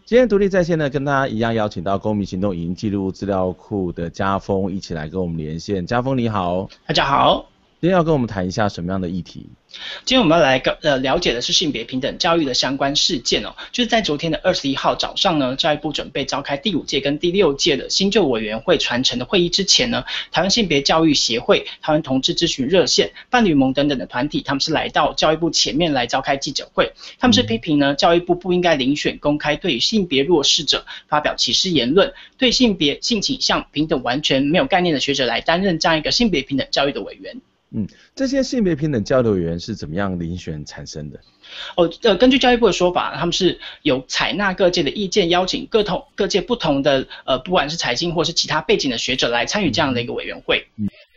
今天独立在线呢，跟大家一样邀请到公民行动影音记录资料库的家峰一起来跟我们连线。家峰你好。 大家好。 今天要跟我们谈一下什么样的议题？ 今天我们要来了解的是性别平等教育的相关事件哦，就是在昨天的21号早上呢，教育部准备召开第5届跟第6届的新旧委员会传承的会议之前呢，台湾性别教育协会、台湾同志咨询热线、伴侣盟等等的团体，他们是来到教育部前面来召开记者会，他们是批评呢教育部不应该遴选公开对于性别弱势者发表歧视言论，对性别、性倾向平等完全没有概念的学者来担任这样一个性别平等教育的委员。 这些性别平等交流委员是怎么样遴选产生的？ 根据教育部的说法，他们是有采纳各界的意见，邀请各界不同的不管是财经或是其他背景的学者来参与这样的一个委员会。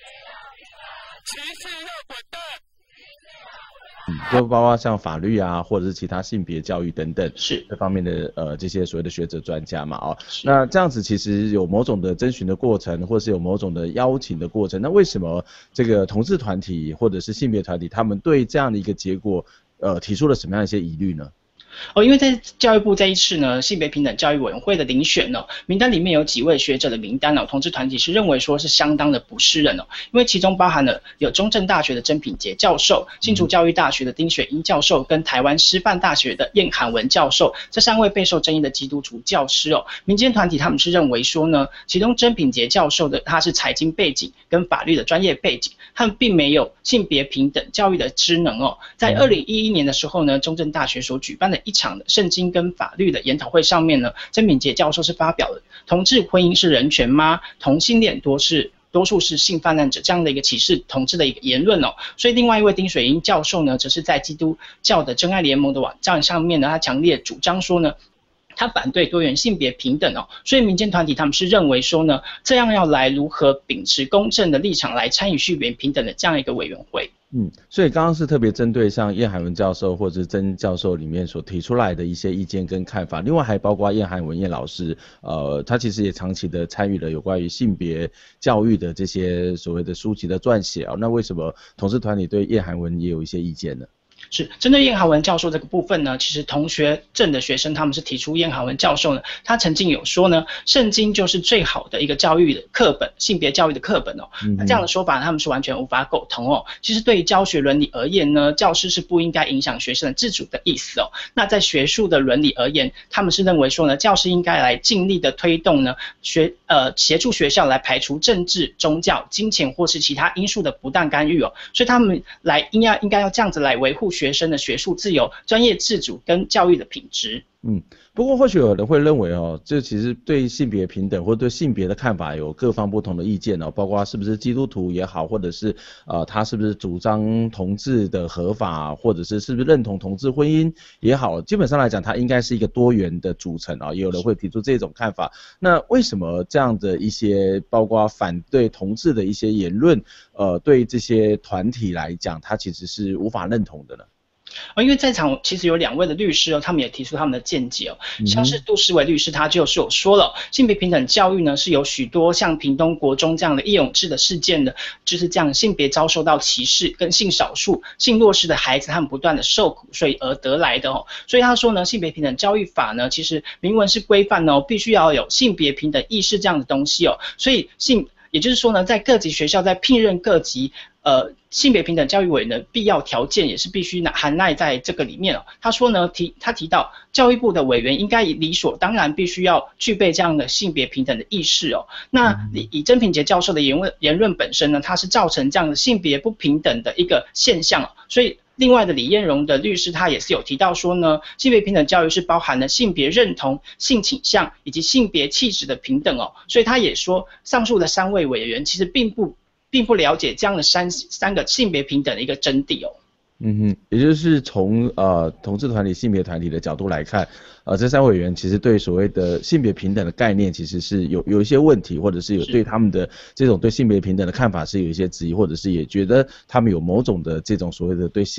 就包括像法律啊，或者是其他性别教育等等是这方面的这些所谓的学者专家嘛那这样子其实有某种的征询的过程，或是有某种的邀请的过程。那为什么这个同志团体或者是性别团体，他们对这样的一个结果提出了什么样的一些疑虑呢？ 因为在教育部这一次呢，性别平等教育委员会的遴选呢，名单里面有几位学者的名单同志团体是认为说是相当的不适任因为其中包含了有中正大学的曾品杰教授、新竹教育大学的丁雪英教授跟台湾师范大学的晏涵文教授，这3位备受争议的基督徒教师民间团体他们是认为说呢，其中曾品杰教授的他是财经背景跟法律的专业背景，他们并没有性别平等教育的知能在2011年的时候呢，中正大学所举办的一场的圣经跟法律的研讨会上面呢，曾品杰教授是发表了同志婚姻是人权吗？同性恋多数是性泛滥者这样的一个歧视同志的一个言论所以另外一位丁水英教授呢，则是在基督教的真爱联盟的网站上面呢，他强烈主张说呢，他反对多元性别平等所以民间团体他们是认为说呢，这样要来如何秉持公正的立场来参与性别平等的这样一个委员会。 所以刚刚是特别针对像晏涵文教授或者是曾教授里面所提出来的一些意见跟看法，另外还包括晏涵文晏老师，他其实也长期的参与了有关于性别教育的这些所谓的书籍的撰写那为什么同志团体对晏涵文也有一些意见呢？ 是针对晏涵文教授这个部分呢，其实同学证的学生他们是提出晏涵文教授呢，他曾经有说呢，圣经就是最好的一个教育的课本，性别教育的课本那这样的说法他们是完全无法苟同其实对于教学伦理而言呢，教师是不应该影响学生的自主的意思那在学术的伦理而言，他们是认为说呢，教师应该来尽力的推动呢协助学校来排除政治、宗教、金钱或是其他因素的不当干预所以他们应该要这样子来维护学生的学术自由、专业自主跟教育的品质。 不过或许有人会认为这其实对性别平等或对性别的看法有各方不同的意见包括是不是基督徒也好，或者是他是不是主张同志的合法，或者是不是认同同志婚姻也好，基本上来讲它应该是一个多元的组成也有人会提出这种看法。那为什么这样的一些包括反对同志的一些言论对这些团体来讲它其实是无法认同的呢？ 因为在场其实有2位的律师他们也提出他们的见解像是杜思维律师，他就是有说了，性别平等教育呢是有许多像屏东国中这样的义勇志的事件的，就是这样性别遭受到歧视跟性少数、性弱势的孩子他们不断的受苦，所以而得来的所以他说呢，性别平等教育法呢，其实明文是规范必须要有性别平等意识这样的东西所以也就是说呢，在各级学校在聘任各级性别平等教育委员的必要条件也是必须含纳在这个里面他说呢，他提到教育部的委员应该理所当然必须要具备这样的性别平等的意识那以曾品杰教授的言论本身呢，它是造成这样的性别不平等的一个现象所以另外的李彦荣的律师他也是有提到说呢，性别平等教育是包含了性别认同、性倾向以及性别气质的平等所以他也说上述的3位委员其实并不了解这样的三个性别平等的一个真谛也就是从同志团体、性别团体的角度来看，这3委员其实对所谓的性别平等的概念其实是有一些问题，或者是有对他们的这种对性别平等的看法是有一些质疑，或者是也觉得他们有某种的这种所谓的对性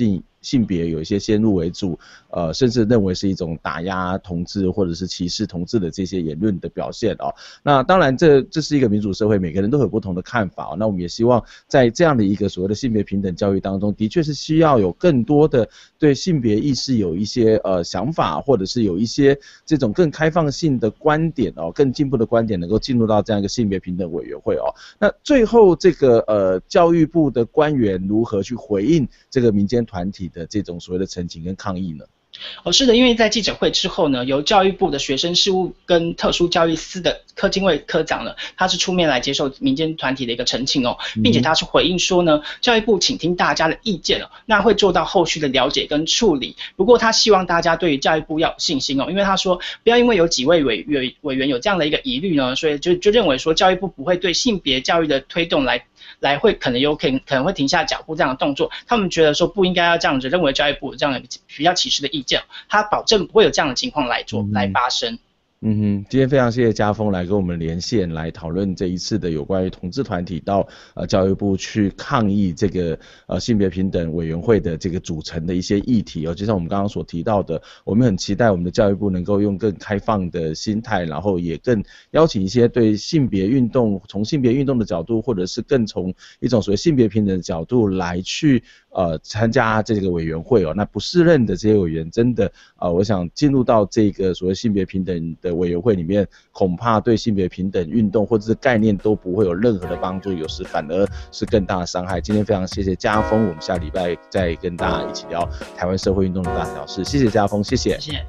性别有一些先入为主，甚至认为是一种打压同志或者是歧视同志的这些言论的表现哦。那当然这是一个民主社会，每个人都有不同的看法哦。那我们也希望在这样的一个所谓的性别平等教育当中，的确是需要有更多的对性别意识有一些想法，或者是有一些这种更开放性的观点哦，更进步的观点能够进入到这样一个性别平等委员会哦。那最后这个教育部的官员如何去回应这个民间团体的这种所谓的陈情跟抗议呢？ 是的，因为在记者会之后呢，由教育部的学生事务跟特殊教育司的柯金卫科长呢，他是出面来接受民间团体的一个澄清哦，并且他是回应说呢，教育部倾听大家的意见哦，那会做到后续的了解跟处理。不过他希望大家对于教育部要有信心哦，因为他说不要因为有几位委员有这样的一个疑虑呢，所以就认为说教育部不会对性别教育的推动来会可能会停下脚步这样的动作。他们觉得说不应该要这样子，认为教育部有这样的比较歧视的意见，他保证不会有这样的情况来发生。 今天非常谢谢家峰来跟我们连线，来讨论这一次的有关于同志团体到教育部去抗议这个性别平等委员会的这个组成的一些议题哦。就像我们刚刚所提到的，我们很期待我们的教育部能够用更开放的心态，然后也更邀请一些对性别运动，从性别运动的角度，或者是更从一种所谓性别平等的角度来去参加这个委员会哦。那不适任的这些委员真的我想进入到这个所谓性别平等的委员会里面，恐怕对性别平等运动或者是概念都不会有任何的帮助，有时反而是更大的伤害。今天非常谢谢家峰，我们下礼拜再跟大家一起聊台湾社会运动的大小事。谢谢家峰，谢谢。 谢谢。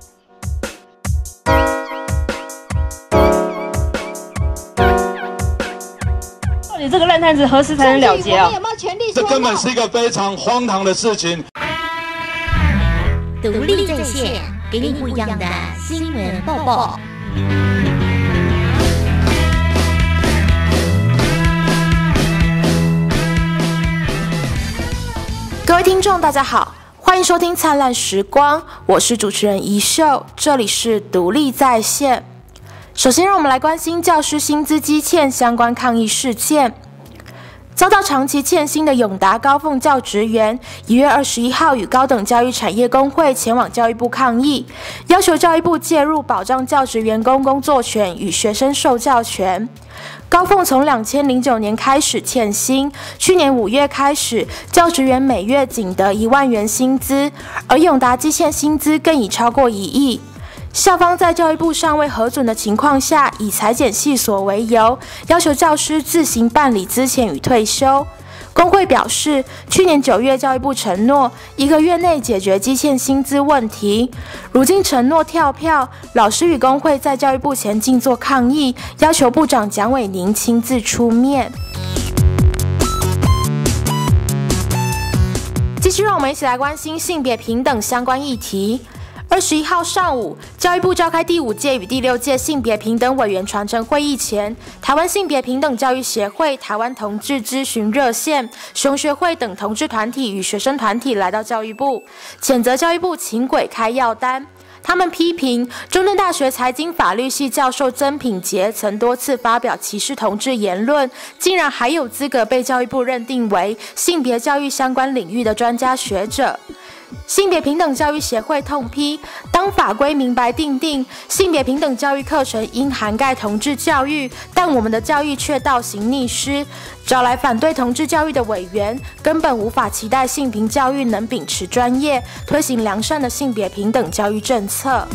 到底这个烂摊子何时才能了结啊？ 这根本是一个非常荒唐的事情。 独立在线，给你不一样的新闻报报。 各位听众，大家好，欢迎收听《灿烂时光》，我是主持人怡秀，这里是独立在线。首先，让我们来关心教师薪资积欠相关抗议事件。遭到长期欠薪的永达高凤教职员1月21号与高等教育产业工会前往教育部抗议，要求教育部介入保障教职员工工作权与学生受教权。高凤从2009年开始欠薪，去年5月开始，教职员每月仅得1万元薪资，而永达积欠薪资更已超过1亿。校方在教育部尚未核准的情况下，以裁减系所为由，要求教师自行办理资遣与退休。工会表示，去年9月教育部承诺1个月内解决积欠薪资问题，如今承诺跳票，老师与工会在教育部前静坐抗议，要求部长蒋伟宁亲自出面。继续让我们一起来关心性别平等相关议题。21号上午，教育部召开第5届与第6届性别平等委员传承会议前，台湾性别平等教育协会、台湾同志咨询热线、雄学会等同志团体与学生团体来到教育部，谴责教育部请鬼开药单。他们批评中正大学财经法律系教授曾品杰曾多次发表歧视同志言论，竟然还有资格被教育部认定为性别教育相关领域的专家学者。性别平等教育协会痛批，当法规明白定定性别平等教育课程应涵盖同志教育，但我们的教育却倒行逆施，找来反对同志教育的委员，根本无法期待性平教育能秉持专业，推行良善的性别平等教育政策。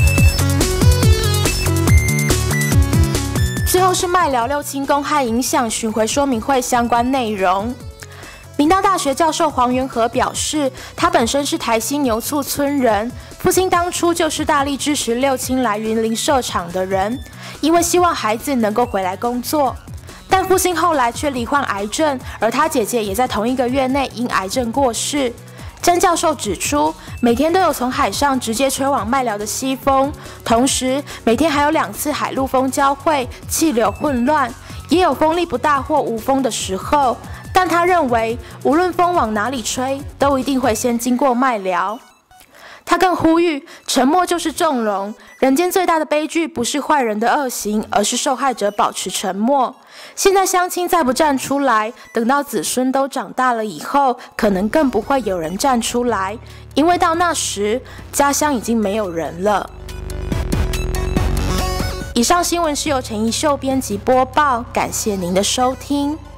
最后是麦寮六轻公害影响巡回说明会相关内容。明道大学教授黄元和表示，他本身是台西牛厝村人，父亲当初就是大力支持六轻来云林设厂的人，因为希望孩子能够回来工作。但父亲后来却罹患癌症，而他姐姐也在同一个月内因癌症过世。詹教授指出，每天都有从海上直接吹往麦寮的西风，同时每天还有2次海陆风交汇，气流混乱，也有风力不大或无风的时候。但他认为，无论风往哪里吹，都一定会先经过麦寮。 他更呼吁，沉默就是纵容，人间最大的悲剧不是坏人的恶行，而是受害者保持沉默。现在乡亲再不站出来，等到子孙都长大了以后，可能更不会有人站出来，因为到那时，家乡已经没有人了。以上新闻是由陈怡秀编辑播报，感谢您的收听。